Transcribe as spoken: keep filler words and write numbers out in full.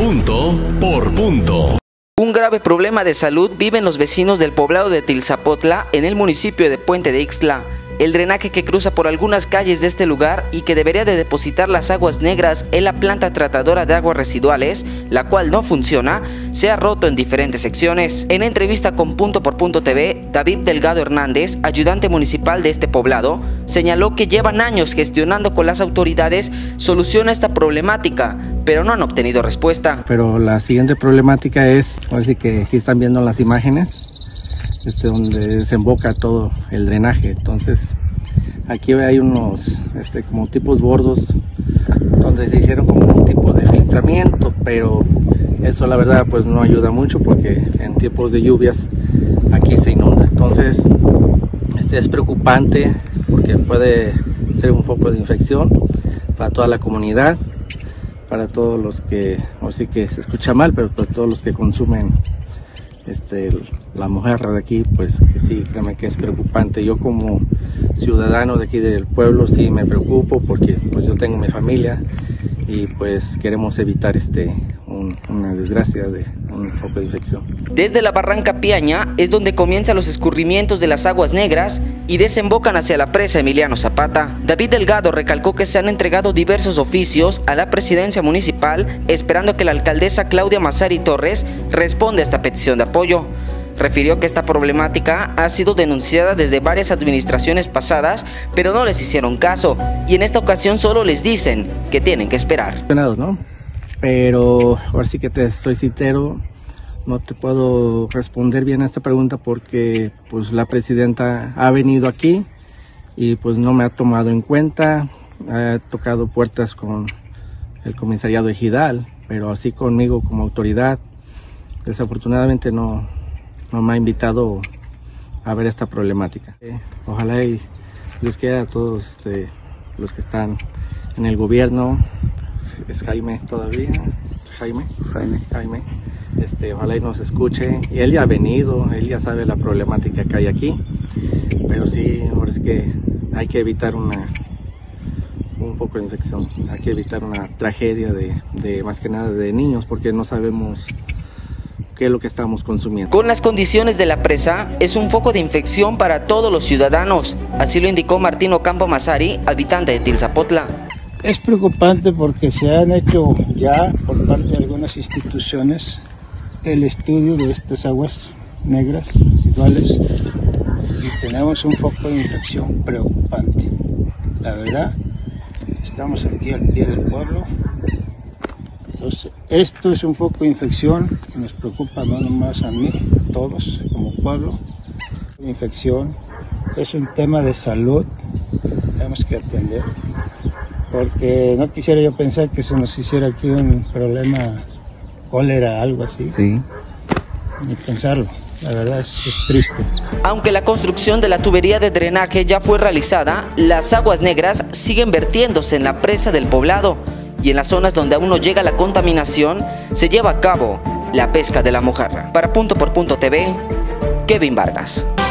Punto por punto. Un grave problema de salud viven los vecinos del poblado de Tilzapotla en el municipio de Puente de Ixtla. El drenaje que cruza por algunas calles de este lugar y que debería de depositar las aguas negras en la planta tratadora de aguas residuales, la cual no funciona, se ha roto en diferentes secciones. En entrevista con Punto por Punto T V, David Delgado Hernández, ayudante municipal de este poblado, señaló que llevan años gestionando con las autoridades solución a esta problemática, pero no han obtenido respuesta. Pero la siguiente problemática es, así que aquí están viendo las imágenes, este, donde desemboca todo el drenaje. Entonces aquí hay unos este, como tipos bordos donde se hicieron como un tipo de filtramiento, pero eso la verdad pues no ayuda mucho porque en tiempos de lluvias aquí se inunda. Entonces este es preocupante porque puede ser un foco de infección para toda la comunidad, para todos los que, o sí que se escucha mal, pero pues todos los que consumen este, la mojarra de aquí, pues que sí, créeme que es preocupante. Yo como ciudadano de aquí del pueblo sí me preocupo porque pues yo tengo mi familia y pues queremos evitar este un, una desgracia de un foco de infección. Desde la barranca Piaña es donde comienzan los escurrimientos de las aguas negras y desembocan hacia la presa Emiliano Zapata. David Delgado recalcó que se han entregado diversos oficios a la presidencia municipal esperando que la alcaldesa Claudia Massari Torres responda a esta petición de apoyo. Refirió que esta problemática ha sido denunciada desde varias administraciones pasadas, pero no les hicieron caso y en esta ocasión solo les dicen que tienen que esperar. ¿No? Pero ahora sí que te soy sincero, no te puedo responder bien a esta pregunta porque pues la presidenta ha venido aquí y pues no me ha tomado en cuenta. Ha tocado puertas con el comisariado ejidal, pero así conmigo como autoridad desafortunadamente no, no me ha invitado a ver esta problemática. Ojalá y Dios quiera a todos este, los que están en el gobierno. Es Jaime todavía, Jaime, Jaime, Jaime, este, ojalá y nos escuche, y él ya ha venido, él ya sabe la problemática que hay aquí, pero sí, ahora es que hay que evitar una, un foco de infección, hay que evitar una tragedia de, de más que nada de niños, porque no sabemos qué es lo que estamos consumiendo. Con las condiciones de la presa, es un foco de infección para todos los ciudadanos, así lo indicó Martín Ocampo Massari, habitante de Tilzapotla. Es preocupante porque se han hecho ya por parte de algunas instituciones el estudio de estas aguas negras residuales y tenemos un foco de infección preocupante. La verdad, estamos aquí al pie del pueblo. Entonces, esto es un foco de infección que nos preocupa no nomás a mí, a todos como pueblo. La infección es un tema de salud que tenemos que atender. Porque no quisiera yo pensar que se nos hiciera aquí un problema cólera, algo así. Sí. Ni pensarlo, la verdad es, es triste. Aunque la construcción de la tubería de drenaje ya fue realizada, las aguas negras siguen vertiéndose en la presa del poblado y en las zonas donde aún no llega la contaminación se lleva a cabo la pesca de la mojarra. Para Punto por Punto T V, Kevin Vargas.